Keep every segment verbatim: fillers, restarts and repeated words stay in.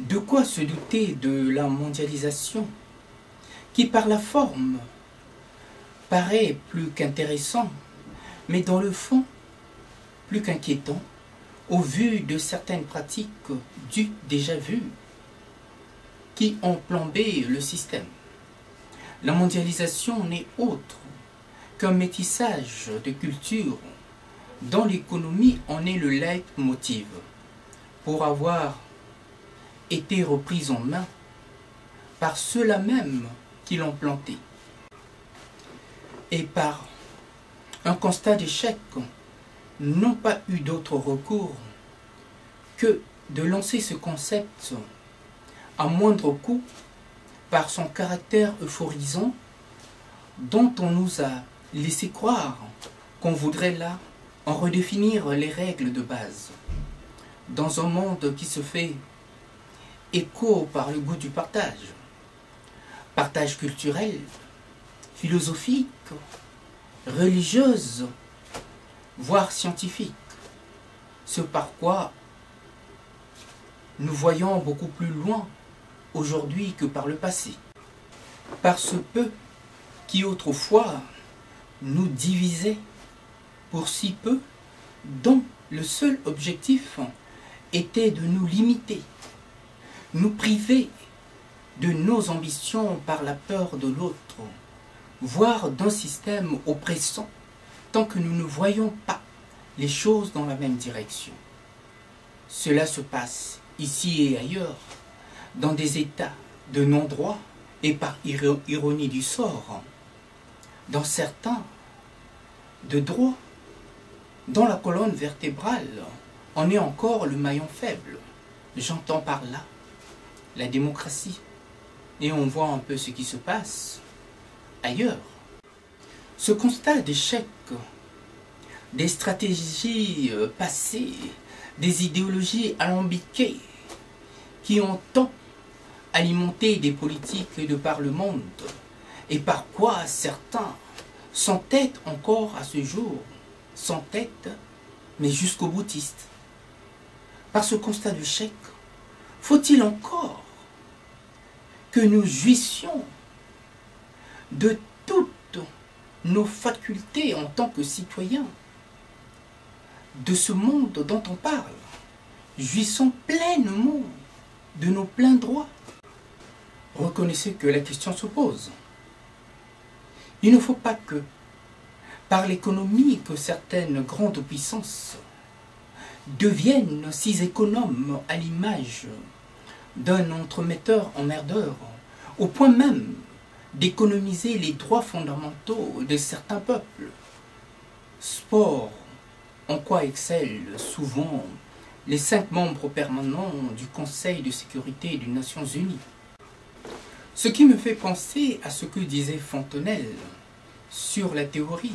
De quoi se douter de la mondialisation, qui par la forme paraît plus qu'intéressant, mais dans le fond plus qu'inquiétant, au vu de certaines pratiques du déjà vues qui ont plombé le système. La mondialisation n'est autre qu'un métissage de cultures dont l'économie en est le leitmotiv, pour avoir été reprise en main par ceux-là même qui l'ont plantée. Et par un constat d'échec, n'ont pas eu d'autre recours que de lancer ce concept à moindre coût par son caractère euphorisant dont on nous a laissé croire qu'on voudrait là en redéfinir les règles de base. Dans un monde qui se fait écho par le goût du partage, partage culturel, philosophique, religieuse, voire scientifique, ce par quoi nous voyons beaucoup plus loin aujourd'hui que par le passé. Par ce peu qui autrefois nous divisait pour si peu, dont le seul objectif était de nous limiter, nous priver de nos ambitions par la peur de l'autre, voire d'un système oppressant, tant que nous ne voyons pas les choses dans la même direction. Cela se passe ici et ailleurs, dans des états de non-droit et par ironie du sort, dans certains de droit, dont la colonne vertébrale en est encore le maillon faible. J'entends par là la démocratie. Et on voit un peu ce qui se passe ailleurs. Ce constat d'échec, des stratégies passées, des idéologies alambiquées qui ont tant alimenté des politiques de par le monde, et par quoi certains s'entêtent encore à ce jour, s'entêtent, mais jusqu'au boutiste. Par ce constat d'échec, faut-il encore que nous jouissions de toutes nos facultés en tant que citoyens de ce monde dont on parle, jouissons pleinement de nos pleins droits? Reconnaissez que la question se pose. Il ne faut pas que, par l'économie, que certaines grandes puissances deviennent si économes à l'image d'un entremetteur emmerdeur, au point même d'économiser les droits fondamentaux de certains peuples. Sport en quoi excellent souvent les cinq membres permanents du Conseil de sécurité des Nations Unies. Ce qui me fait penser à ce que disait Fontenelle sur la théorie,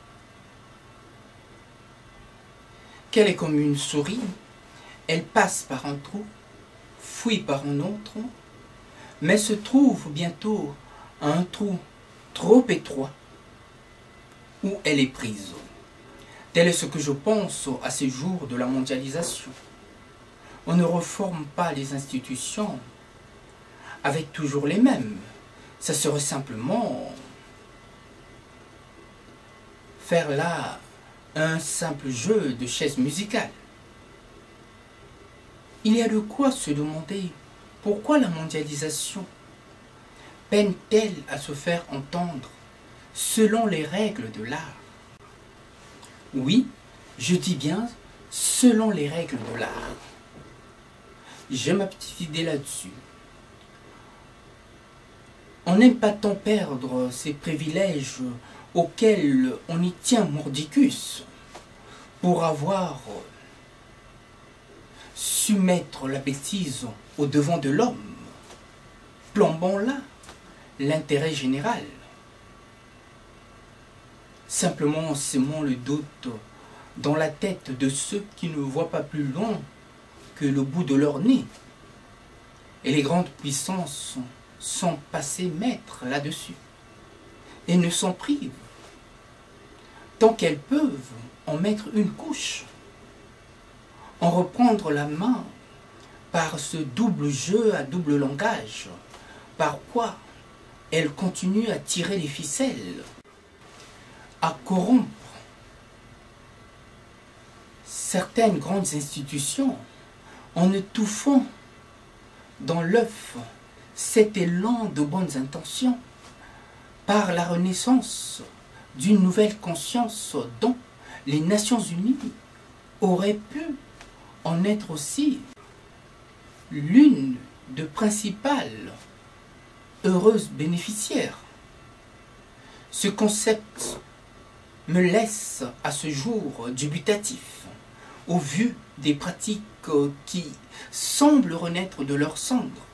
qu'elle est comme une souris, elle passe par un trou, fuit par un autre, mais se trouve bientôt à un trou trop étroit où elle est prise. Tel est ce que je pense à ces jours de la mondialisation. On ne reforme pas les institutions avec toujours les mêmes. Ça serait simplement faire là un simple jeu de chaises musicales. Il y a de quoi se demander pourquoi la mondialisation peine-t-elle à se faire entendre selon les règles de l'art? Oui, je dis bien selon les règles de l'art. J'ai ma petite idée là-dessus. On n'aime pas tant perdre ces privilèges auxquels on y tient mordicus pour avoir su mettre la bêtise au devant de l'homme, plombant là l'intérêt général. Simplement semons le doute dans la tête de ceux qui ne voient pas plus loin que le bout de leur nez. Et les grandes puissances sont passées maîtres là-dessus et ne s'en privent tant qu'elles peuvent en mettre une couche, en reprendre la main par ce double jeu à double langage, par quoi elle continue à tirer les ficelles, à corrompre certaines grandes institutions en étouffant dans l'œuf cet élan de bonnes intentions par la renaissance d'une nouvelle conscience dont les Nations Unies auraient pu en être aussi l'une de principales heureuses bénéficiaires. Ce concept me laisse à ce jour dubitatif au vu des pratiques qui semblent renaître de leurs cendres.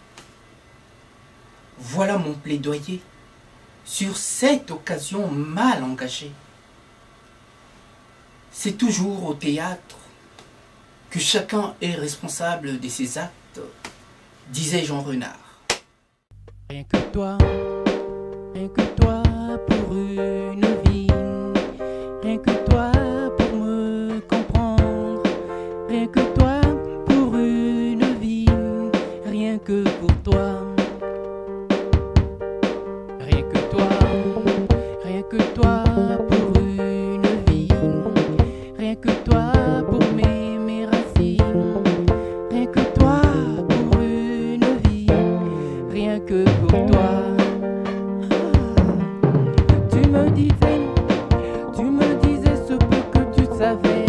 Voilà mon plaidoyer sur cette occasion mal engagée. C'est toujours au théâtre que chacun est responsable de ses actes, disait Jean Renard. Rien que toi, rien que toi pour une vie, rien que toi pour me comprendre, rien que toi pour une vie, rien que pour toi. Rien que toi, rien que toi pour une vie, rien que toi pour mes, mes racines, rien que toi pour une vie, rien que pour toi. Tu me disais, tu me disais ce peu que tu savais.